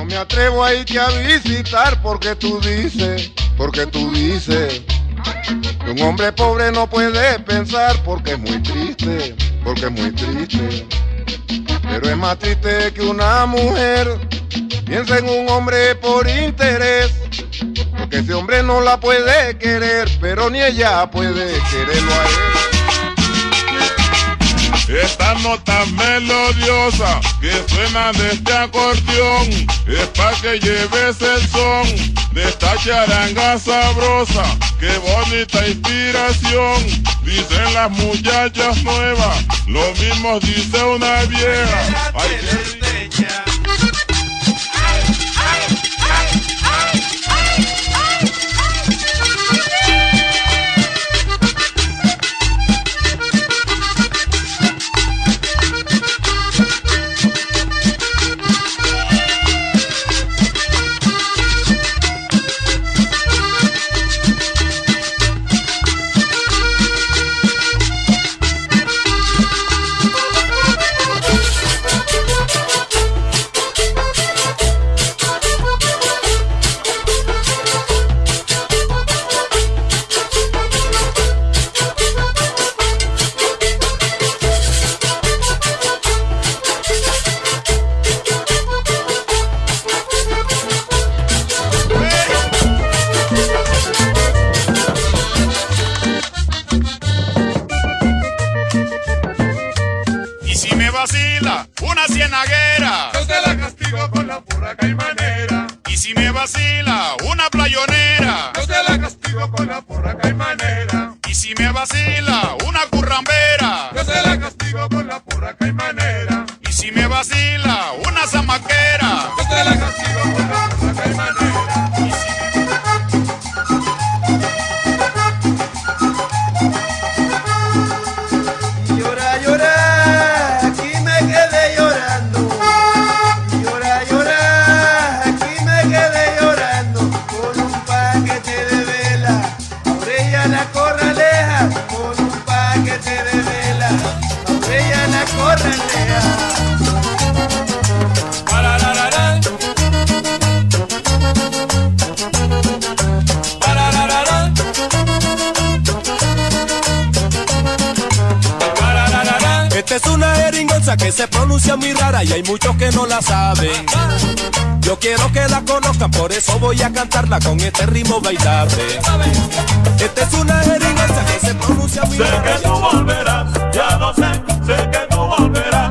me atrevo a irte a visitar porque tú dices que un hombre pobre no puede pensar porque es muy triste, pero es más triste que una mujer piensa en un hombre por interés, porque ese hombre no la puede querer, pero ni ella puede quererlo a él. Esta nota melodiosa que suena de este acordeón es pa' que lleves el son de esta charanga sabrosa. ¡Qué bonita inspiración! Dicen las muchachas nuevas, lo mismo dice una vieja. ¡Ay, qué rico! Vacila una cienaguera, yo se la castigo con la porra caimanera. Y si me vacila una playonera, yo se la castigo con la porra caimanera. Y si me vacila una currambera, yo se la castigo con la porra caimanera. Y si me vacila una zamaquera, yo se la castigo con la porra caimanera. Y si la corraleja con un paquete de vela, a ella la corraleja. Pararararán. Pararararán. Pararararán. Esta es una jeringonza que se pronuncia muy rara y hay muchos que no la saben. Yo quiero que la conozcan, por eso voy a cantarla con este ritmo bailable. Esta es una jeringonza que se pronuncia muy Sé rara. que tú volverás, ya lo sé que tú volverás.